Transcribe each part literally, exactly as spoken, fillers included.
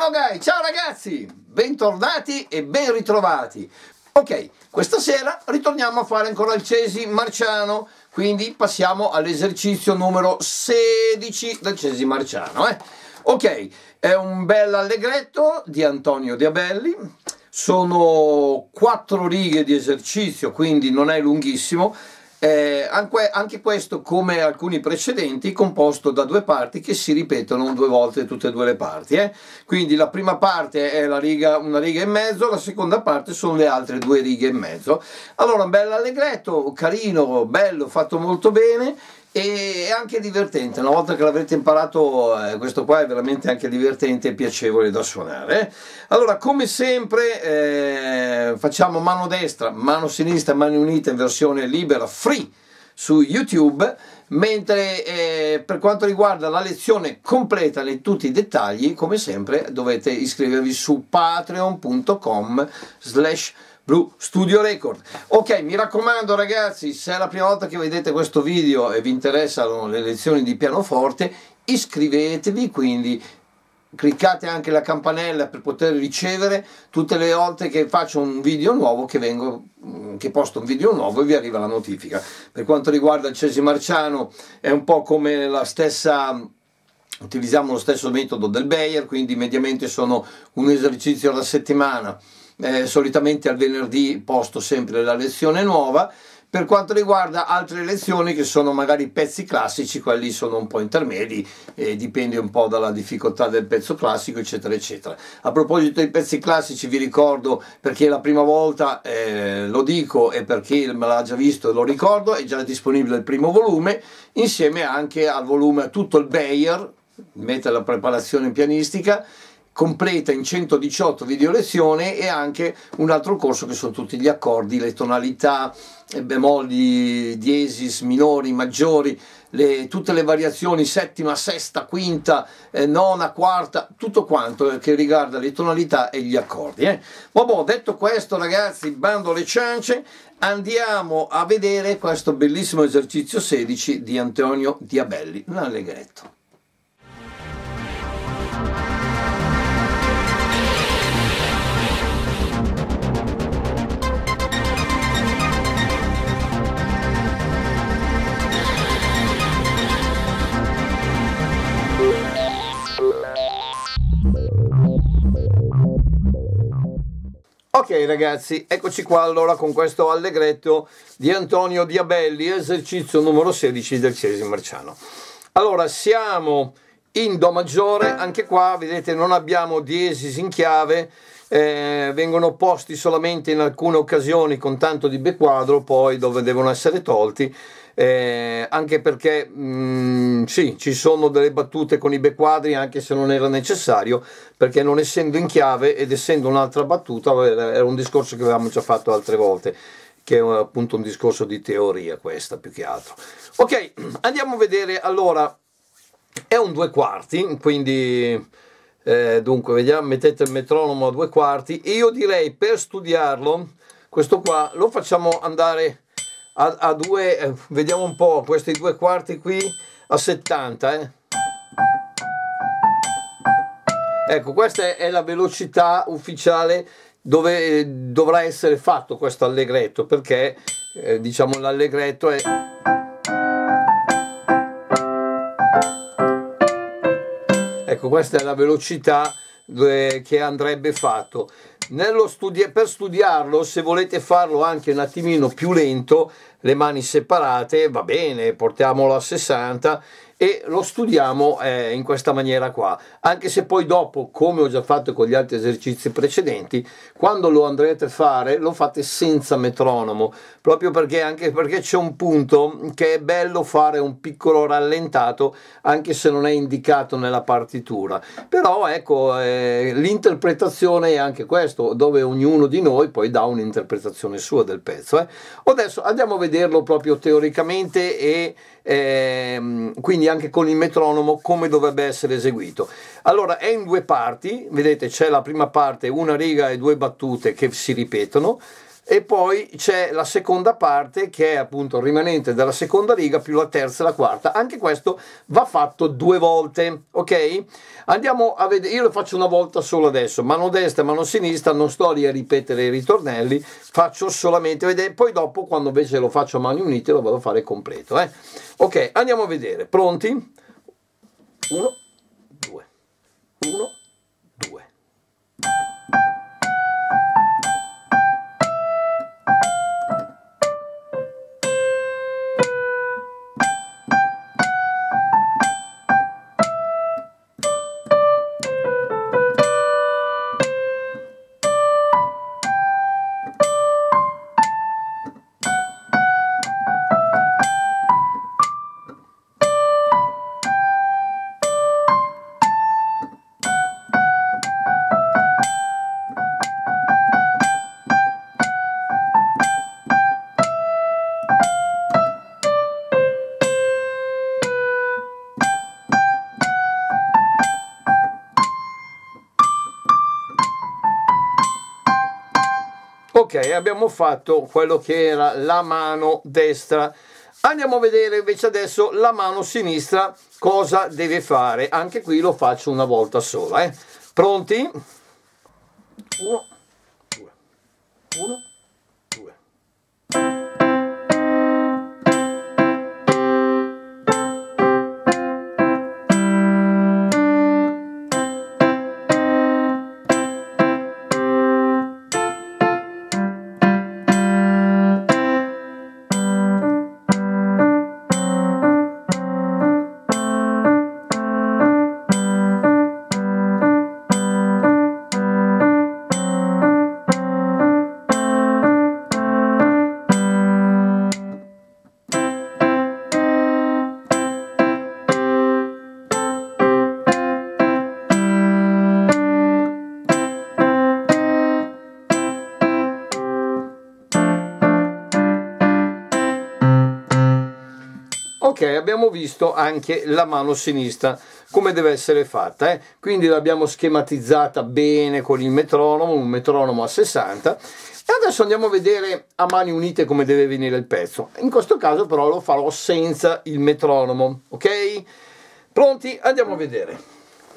Piano Guy, ciao ragazzi, bentornati e ben ritrovati. Ok, questa sera ritorniamo a fare ancora il Cesi Marciano, quindi passiamo all'esercizio numero sedici del Cesi Marciano. Eh? Ok, è un bel allegretto di Antonio Diabelli, sono quattro righe di esercizio, quindi non è lunghissimo. Eh, anche, anche questo, come alcuni precedenti, composto da due parti che si ripetono due volte tutte e due le parti. Eh? Quindi la prima parte è la riga, una riga e mezzo, la seconda parte sono le altre due righe e mezzo. Allora, un bel allegretto, carino, bello, fatto molto bene e anche divertente. Una volta che l'avrete imparato, eh, questo qua è veramente anche divertente e piacevole da suonare. Eh? Allora, come sempre, eh, facciamo mano destra, mano sinistra, mani unite in versione libera, free, su YouTube, mentre eh, per quanto riguarda la lezione completa di tutti i dettagli, come sempre, dovete iscrivervi su patreon punto com slash Blue Studio Record. Ok, mi raccomando ragazzi, se è la prima volta che vedete questo video e vi interessano le lezioni di pianoforte, iscrivetevi, quindi cliccate anche la campanella per poter ricevere tutte le volte che faccio un video nuovo, che vengo che posto un video nuovo e vi arriva la notifica. Per quanto riguarda il Cesi Marciano è un po' come la stessa, utilizziamo lo stesso metodo del Beyer, quindi mediamente sono un esercizio alla settimana. Eh, solitamente al venerdì posto sempre la lezione nuova. Per quanto riguarda altre lezioni che sono magari pezzi classici, quelli sono un po' intermedi, eh, dipende un po' dalla difficoltà del pezzo classico, eccetera eccetera. A proposito dei pezzi classici, vi ricordo, perché è la prima volta, eh, lo dico, e perché me l'ha già visto e lo ricordo, è già disponibile il primo volume, insieme anche al volume tutto il Beyer, mette la preparazione pianistica completa in centodiciotto video lezioni, e anche un altro corso che sono tutti gli accordi, le tonalità, bemolli, diesis, minori, maggiori, le, tutte le variazioni, settima, sesta, quinta, eh, nona, quarta, tutto quanto che riguarda le tonalità e gli accordi. Eh. Vabbè, detto questo ragazzi, bando alle ciance, andiamo a vedere questo bellissimo esercizio sedici di Antonio Diabelli, un allegretto. Ok ragazzi, eccoci qua allora con questo allegretto di Antonio Diabelli, esercizio numero sedici del Cesi Marciano. Allora, siamo in Do maggiore, anche qua vedete non abbiamo diesis in chiave, eh, vengono posti solamente in alcune occasioni con tanto di Be quadro, poi dove devono essere tolti. Eh, anche perché mh, sì, ci sono delle battute con i Be quadri anche se non era necessario, perché non essendo in chiave ed essendo un'altra battuta, era un discorso che avevamo già fatto altre volte, che è appunto un discorso di teoria questa più che altro. Ok, andiamo a vedere. Allora, è un due quarti, quindi eh, dunque vediamo, mettete il metronomo a due quarti. Io direi, per studiarlo, questo qua lo facciamo andare A, a due, eh, vediamo un po', questi due quarti qui a settanta, eh. Ecco, questa è la velocità ufficiale dove eh, dovrà essere fatto questo allegretto, perché eh, diciamo l'allegretto è ecco, questa è la velocità eh, che andrebbe fatto. Nello studi- per studiarlo, se volete farlo anche un attimino più lento, le mani separate, va bene, portiamolo a sessanta e lo studiamo eh, in questa maniera qua, anche se poi dopo, come ho già fatto con gli altri esercizi precedenti, quando lo andrete a fare lo fate senza metronomo, proprio perché anche perché c'è un punto che è bello fare un piccolo rallentato anche se non è indicato nella partitura, però ecco, eh, l'interpretazione è anche questo, dove ognuno di noi poi dà un'interpretazione sua del pezzo. Eh. Adesso andiamo a vederlo proprio teoricamente e ehm, quindi anche con il metronomo come dovrebbe essere eseguito. Allora, è in due parti, vedete c'è la prima parte, una riga e due battute che si ripetono, e poi c'è la seconda parte che è appunto il rimanente della seconda riga più la terza e la quarta. Anche questo va fatto due volte, ok? Andiamo a vedere, io lo faccio una volta solo adesso, mano destra, mano sinistra, non sto lì a ripetere i ritornelli, faccio solamente vedere, poi dopo quando invece lo faccio a mani unite lo vado a fare completo, eh? Ok, andiamo a vedere, pronti? Uno, due, uno, due. Ok, abbiamo fatto quello che era la mano destra. Andiamo a vedere invece adesso la mano sinistra cosa deve fare. Anche qui lo faccio una volta sola. Eh. Pronti? Uno, due, uno, due. Ok, abbiamo visto anche la mano sinistra come deve essere fatta, eh? Quindi l'abbiamo schematizzata bene con il metronomo, un metronomo a sessanta, e adesso andiamo a vedere a mani unite come deve venire il pezzo. In questo caso però lo farò senza il metronomo, ok? Pronti? Andiamo a vedere.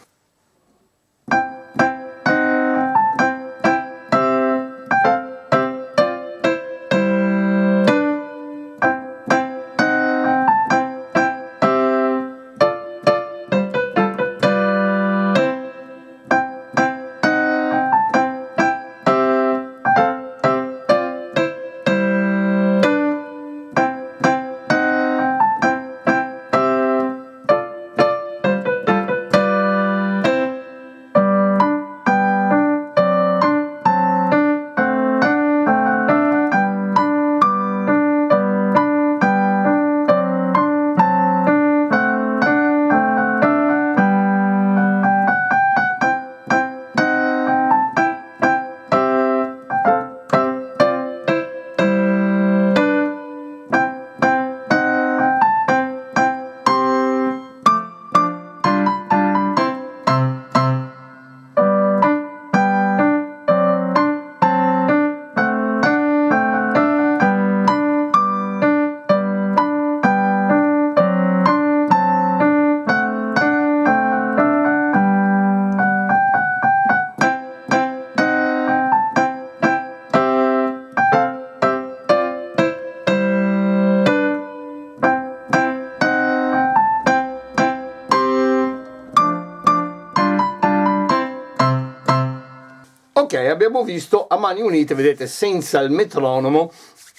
Ok, abbiamo visto a mani unite, vedete, senza il metronomo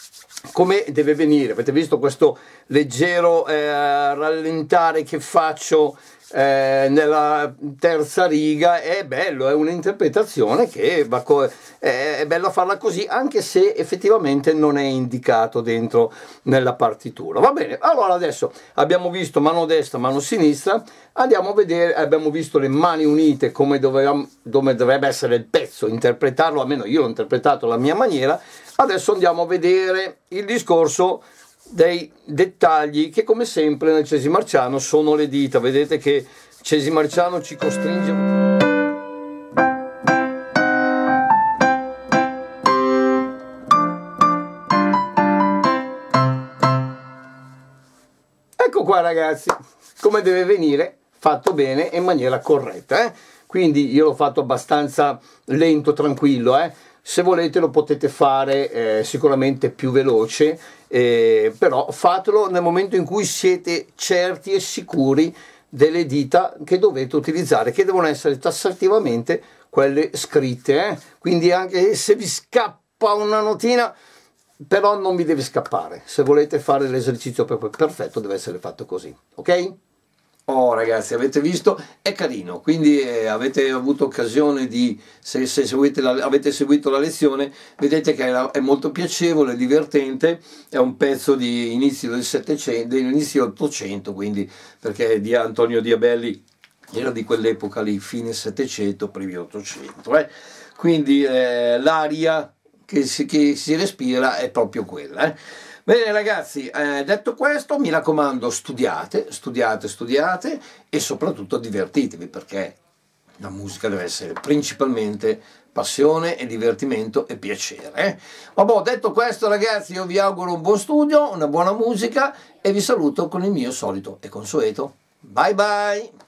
come deve venire. Avete visto questo leggero eh, rallentare che faccio eh, nella terza riga? È bello, è un'interpretazione che va è, è bello farla così, anche se effettivamente non è indicato dentro nella partitura. Va bene, allora adesso abbiamo visto mano destra, mano sinistra, andiamo a vedere, abbiamo visto le mani unite come dovevamo, dove dovrebbe essere il pezzo, interpretarlo, almeno io l'ho interpretato alla mia maniera. Adesso andiamo a vedere il discorso dei dettagli che, come sempre nel Cesi Marciano, sono le dita. Vedete che Cesi Marciano ci costringe. qua ragazzi, come deve venire, fatto bene e in maniera corretta, eh? Quindi io l'ho fatto abbastanza lento, tranquillo, eh? Se volete lo potete fare eh, sicuramente più veloce, eh, però fatelo nel momento in cui siete certi e sicuri delle dita che dovete utilizzare, che devono essere tassativamente quelle scritte, eh? Quindi anche se vi scappa una notina, però non vi deve scappare. Se volete fare l'esercizio proprio perfetto deve essere fatto così, ok? Oh ragazzi, avete visto? È carino, quindi eh, avete avuto occasione di, se, se seguite la, avete seguito la lezione, vedete che è, è molto piacevole, divertente, è un pezzo di inizio del settecento, dell'inizio dell'ottocento, quindi perché di Antonio Diabelli era di quell'epoca lì, fine settecento, primi ottocento, eh? Quindi eh, l'aria che si, che si respira è proprio quella, eh? Bene ragazzi, eh, detto questo, mi raccomando, studiate, studiate, studiate e soprattutto divertitevi, perché la musica deve essere principalmente passione e divertimento e piacere. Eh? Vabbè, detto questo ragazzi, io vi auguro un buon studio, una buona musica e vi saluto con il mio solito e consueto bye bye!